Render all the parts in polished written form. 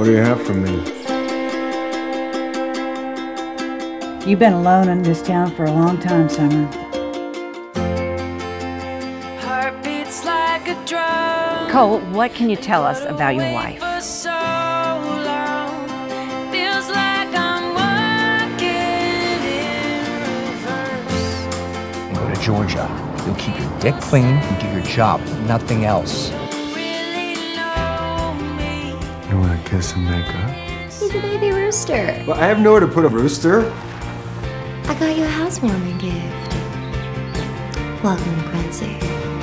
What do you have for me? You've been alone in this town for a long time, Summer. Heartbeats like a drum. Cole, what can you tell us about your wife? So long. Feels like I'm walking in reverse. Go to Georgia. You'll keep your dick clean and do your job, nothing else. Really know me. You want to kiss and make up? He's a baby rooster. Well, I have nowhere to put a rooster. I got you a housewarming gift. Welcome, Princey.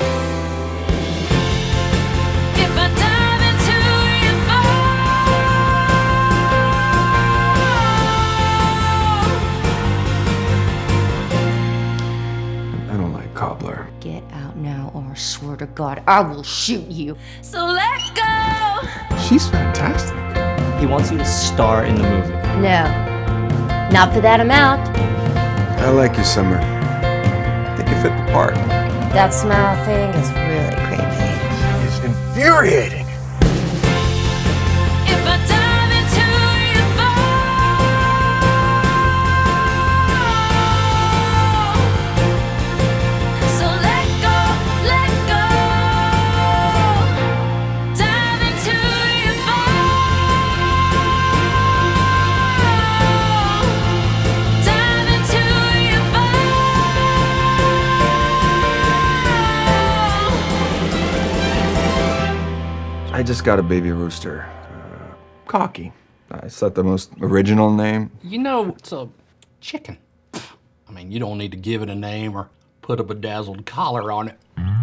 If I dive into your I don't like cobbler. Get out now, or I swear to God, I will shoot you. so let go. She's fantastic. He wants you to star in the movie. No, not for that amount. I like you, Summer. I think you fit the part. That smile thing is really creepy. It's infuriating. If I dive into your so let go, let go. Dive into your dive into your I just got a baby rooster. Cocky. It's not the most original name. You know, it's a chicken. I mean, you don't need to give it a name or put a bedazzled collar on it.